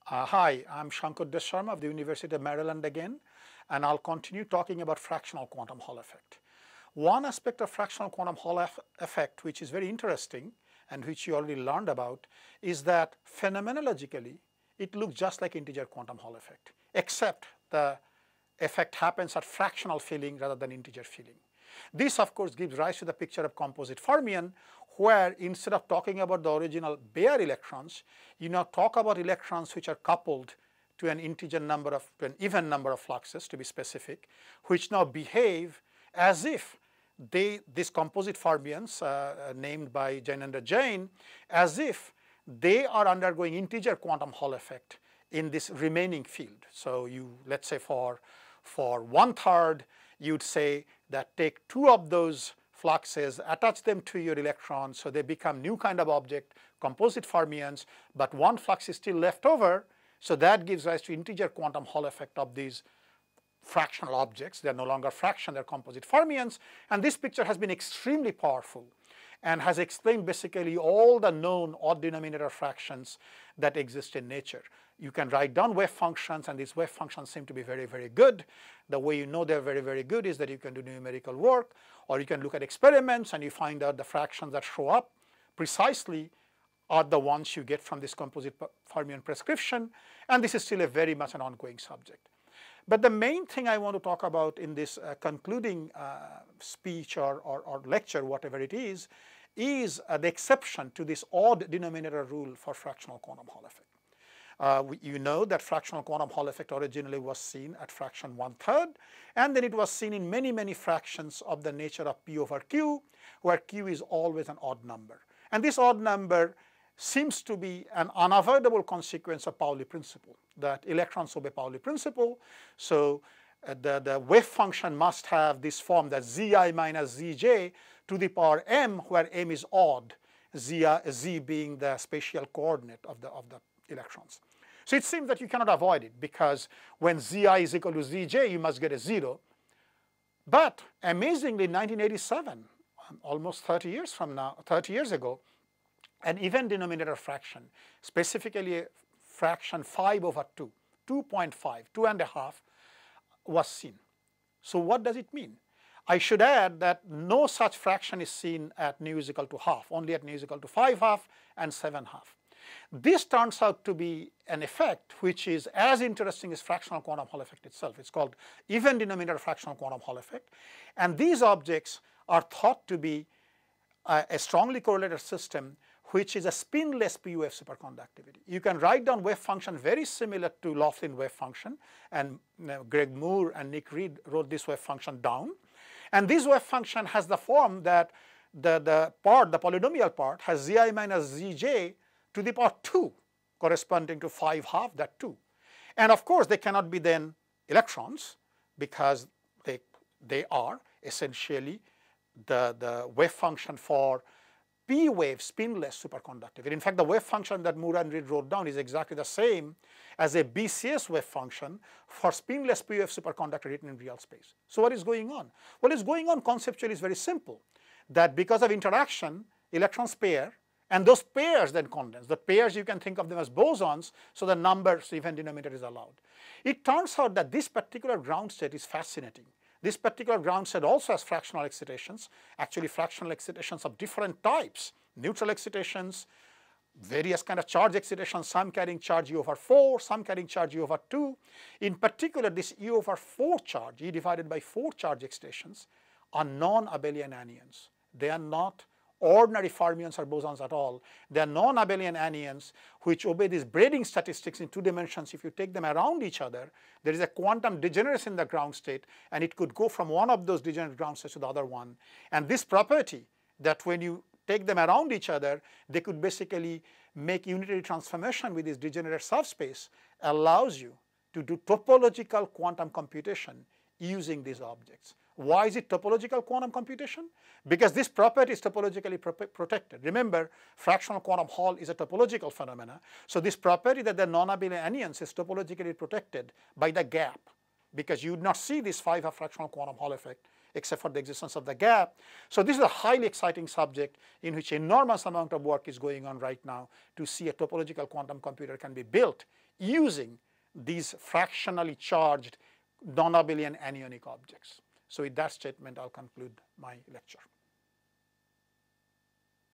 Hi, I'm Shankar Desharma of the University of Maryland again, and I'll continue talking about fractional quantum Hall effect. One aspect of fractional quantum Hall effect which is very interesting and which you already learned about is that phenomenologically it looks just like integer quantum Hall effect, except the effect happens at fractional filling rather than integer filling. This of course gives rise to the picture of composite fermion, where instead of talking about the original bare electrons, you now talk about electrons which are coupled to an integer number of, to an even number of fluxes to be specific, which now behave as if these composite fermions named by Jainendra Jain, as if they are undergoing integer quantum Hall effect in this remaining field. So you, let's say for 1/3, you'd say that take 2 of those fluxes, attach them to your electrons, so they become new kind of object, composite fermions, but 1 flux is still left over, so that gives rise to integer quantum Hall effect of these fractional objects. They are no longer fraction, they are composite fermions, and this picture has been extremely powerful and has explained basically all the known odd denominator fractions that exist in nature. You can write down wave functions, and these wave functions seem to be very, very good. The way you know they're very, very good is that you can do numerical work, or you can look at experiments and you find out the fractions that show up precisely are the ones you get from this composite fermion prescription, and this is still a very much an ongoing subject. But the main thing I want to talk about in this concluding speech or lecture, whatever it is the exception to this odd denominator rule for fractional quantum Hall effect. You know that fractional quantum Hall effect originally was seen at fraction 1/3, and then it was seen in many, many fractions of the nature of P over Q, where Q is always an odd number. And this odd number seems to be an unavoidable consequence of Pauli principle, that electrons obey Pauli principle. So the wave function must have this form, that Zi minus Zj to the power m, where m is odd, Z being the spatial coordinate of the electrons. So it seems that you cannot avoid it, because when Zi is equal to Zj, you must get a 0. But amazingly, in 1987, almost 30 years from now, 30 years ago, an even denominator fraction, specifically fraction 5/2, 2.5, 2.5, was seen. So what does it mean? I should add that no such fraction is seen at nu is equal to half, only at nu is equal to 5/2 and 7/2. This turns out to be an effect which is as interesting as fractional quantum Hall effect itself. It's called even denominator fractional quantum Hall effect, and these objects are thought to be a strongly correlated system which is a spinless PUF superconductivity. You can write down wave function very similar to Laughlin wave function, and Greg Moore and Nick Reed wrote this wave function down. And this wave function has the form that the polynomial part has Zi minus Zj to the power 2, corresponding to 5/2, that 2. And of course, they cannot be then electrons, because they are essentially the wave function for P wave spinless superconductivity. In fact, the wave function that Moore and Reed wrote down is exactly the same as a BCS wave function for spinless PUF superconductor written in real space. So what is going on? What is going on conceptually is very simple, that because of interaction, electrons pair, and those pairs then condense. The pairs, you can think of them as bosons, so the numbers even denominator is allowed. It turns out that this particular ground state is fascinating. This particular ground state also has fractional excitations, actually fractional excitations of different types, neutral excitations, various kind of charge excitations, some carrying charge E/4, some carrying charge E/2. In particular, this E/4 charge, E divided by 4 charge excitations, are non-abelian anyons. They are not ordinary fermions or bosons at all. They are non-abelian anyons which obey these braiding statistics in 2 dimensions. If you take them around each other, there is a quantum degeneracy in the ground state, and it could go from one of those degenerate ground states to the other one. And this property, that when you take them around each other, they could basically make unitary transformation with this degenerate subspace, allows you to do topological quantum computation using these objects. Why is it topological quantum computation? Because this property is topologically protected. Remember, fractional quantum Hall is a topological phenomena. So this property that the non-abelian anyons is topologically protected by the gap, because you would not see this 5/2 fractional quantum Hall effect except for the existence of the gap. So this is a highly exciting subject in which enormous amount of work is going on right now to see a topological quantum computer can be built using these fractionally charged non-abelian anionic objects. So with that statement, I'll conclude my lecture.